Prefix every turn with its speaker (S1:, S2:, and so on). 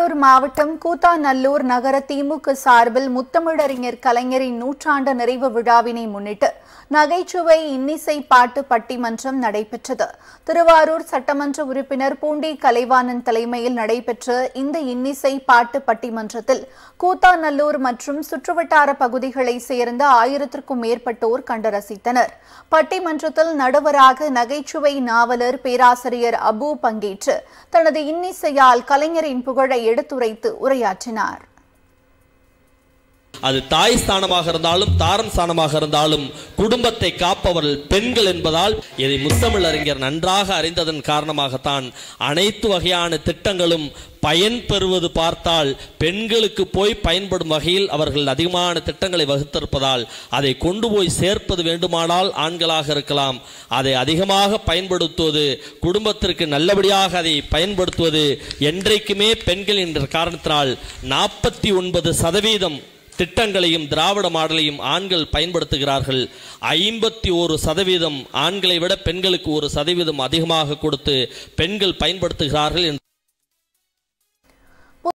S1: திருவாரூர் மாவட்டம் கூத்தாநல்லூர் நகர திமுக சார்பில் முத்தமிழறிஞர் கலைஞரின் நூற்றாண்டு நிறைவு விழாவினை முன்னிட்டு நகைச்சுவை இன்னிசை பாட்டு பட்டிமன்றம் நடைபெற்றது. திருவாரூர் சட்டமன்ற உறுப்பினர் பூண்டி கலைவாணன் தலைமையில் நடைபெற்ற இந்த இன்னிசை பாட்டு பட்டிமன்றத்தில் கூத்தாநல்லூர் மற்றும் சுற்றுவட்டார பகுதிகளைச் சேர்ந்த 1000க்கும் மேற்பட்டோர் கண்டு ரசித்தனர். பட்டிமன்றத்தில் நடுவராக நகைச்சுவை நாவலர் பேராசிரியர் அபு பங்கேற்று தனது இன்னிசையால் கலைஞரின் புகழை எடுத்துரைத்து உரையாற்றினார்.
S2: அது தாய் ஸ்தானமாக இருந்தாலும் தாரம் ஸ்தானமாக இருந்தாலும் குடும்பத்தை காப்பவர்கள் பெண்கள் என்பதால் இதை முத்தமிழறிஞர் நன்றாக அறிந்ததன் காரணமாகத்தான் அனைத்து வகையான திட்டங்களும் பயன் பெறுவது பார்த்தால் பெண்களுக்கு போய் பயன்படும் வகையில் அவர்கள் அதிகமான திட்டங்களை வகுத்திருப்பதால் அதை கொண்டு போய் சேர்ப்பது வேண்டுமானால் ஆண்களாக இருக்கலாம். அதை அதிகமாக பயன்படுத்துவது குடும்பத்திற்கு நல்லபடியாக அதை பயன்படுத்துவது என்றைக்குமே பெண்கள் என்ற காரணத்தினால் 49% திட்டங்களையும் திராவிட மாடலையும் ஆண்கள் பயன்படுத்துகிறார்கள். 51% ஆண்களை விட பெண்களுக்கு 1% அதிகமாக கொடுத்து பெண்கள் பயன்படுத்துகிறார்கள் என்று